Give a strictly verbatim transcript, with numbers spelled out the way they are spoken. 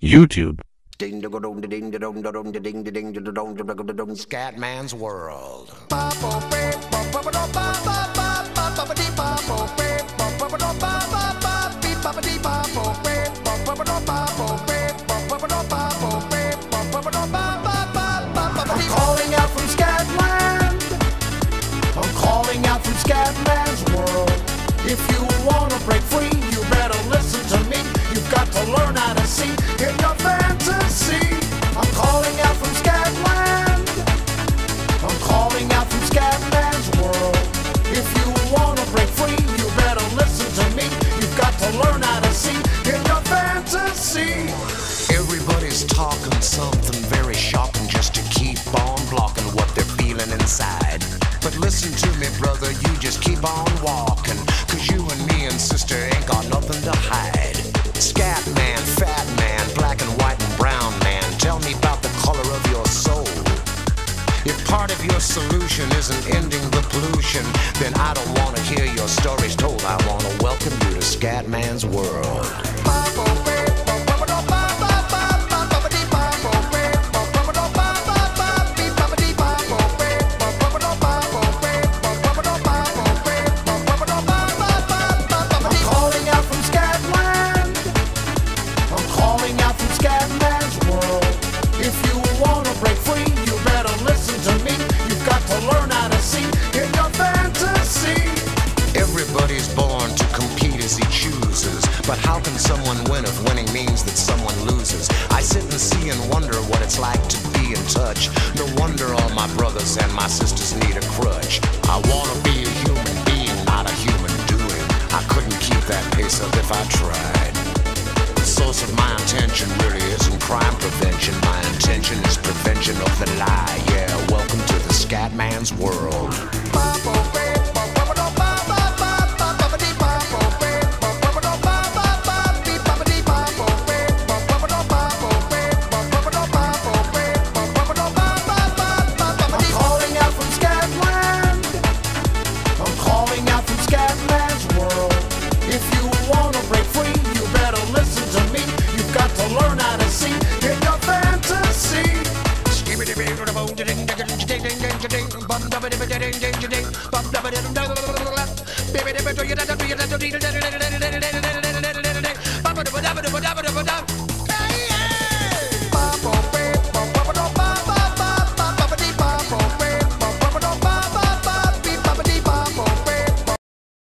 YouTube. Scatman's World. I'm calling out from Scatland. I'm calling out from Scatman's World. If you wanna break free, you better listen to me. You've got to learn how to see in your fantasy. I'm calling out from Scatland. I'm calling out from Scatman's World. If you wanna break free, you better listen to me. You've got to learn how to see in your fantasy. Everybody's talking something very shocking just to keep on blocking what they're feeling inside. But listen to me, brother, you just keep on walking, cause you and me and sister ain't got nothing to hide. Scat man, fat man, black and white and brown man, tell me about the color of your soul. If part of your solution isn't ending the pollution, then I don't wanna hear your stories told. I wanna welcome you to Scatman's World. But how can someone win if winning means that someone loses? I sit and see and wonder what it's like to be in touch. No wonder all my brothers and my sisters need a crutch. I wanna be a human being, not a human doing. I couldn't keep that pace up if I tried. The source of my intention really isn't crime prevention. My intention is prevention of the lie. Yeah, welcome to the Scatman's World. Baby,